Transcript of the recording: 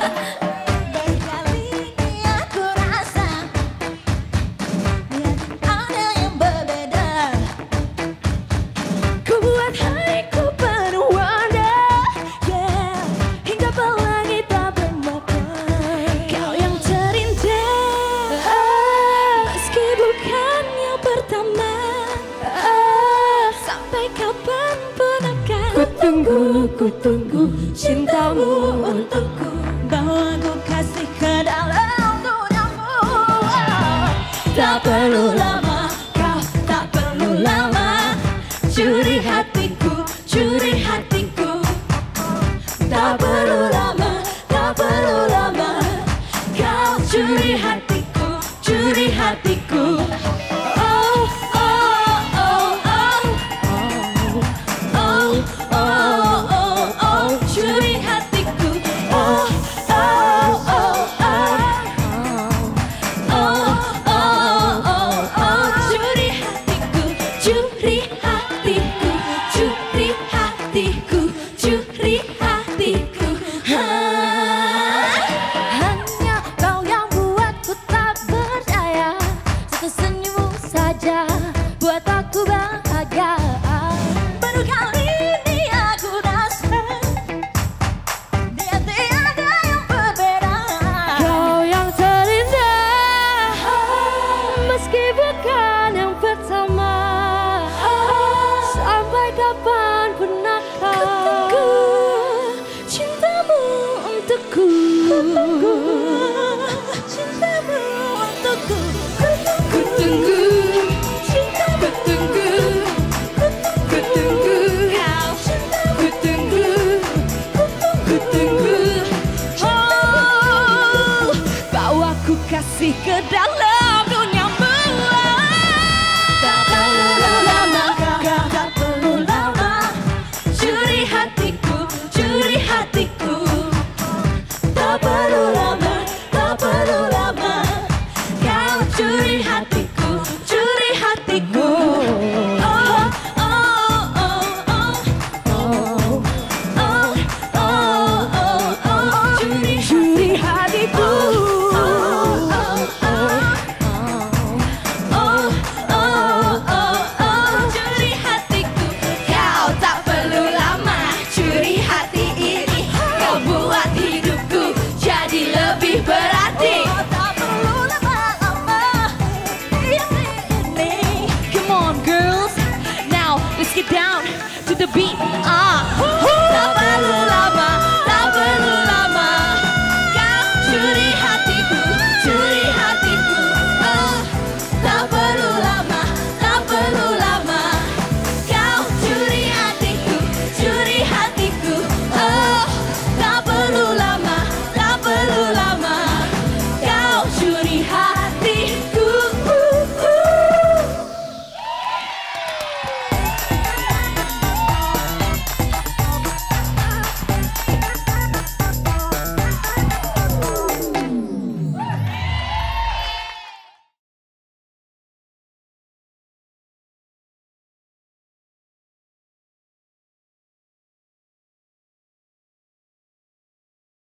Berkali ini aku rasa ada yang berbeda. Ku buat hariku penuh warna, yeah, hingga pelangi tak bermata. Kau yang terindah, meski bukan yang pertama. Sampai kapanpun akan ku tunggu cintamu untukku. Bawa ku kasih ke dalam duniamu. Tak perlu lama, kau tak perlu lama. Curi hatiku, curi hatiku. Tak perlu lama, tak perlu lama. Kau curi hatiku, curi hatiku. Oh, oh, oh, oh. Oh, oh, oh, oh. Curi hatiku. Oh, oh, oh, oh. Oh, oh, oh, oh. Curi hatiku, curi hatiku, curi hatiku, curi hatiku. Hanya kau yang buatku tak berdaya. Satu senyummu saja buat aku bahagia. Baru kali ini aku rasa dia tiada yang berbeda. Kau yang terindah, meski bukan yang pertama. Sampai kapanpun akan ku tunggu cintamu untukku. Cintamu untukku. Ku tunggu cintamu. Ku tunggu. Ku tunggu. Ku tunggu. Oh, bawa ku kasih ke dalam duniamu. Tak perlu lama, kau tak perlu lama. Curi hatiku, curi hatiku. Tak perlu lama, tak perlu lama. Kau curi hatiku, curi hatiku. Oh, oh, oh, oh. Oh, oh, oh, oh, oh. Curi, curi hatiku. Oh, oh, oh. Oh, oh, oh, oh. Curi hatiku. Kau tak perlu lama. Curi hati ini. Kau buat hidupku jadi lebih berarti. Tak perlu lama-lama. Come on, girls. Now let's get down to the beat.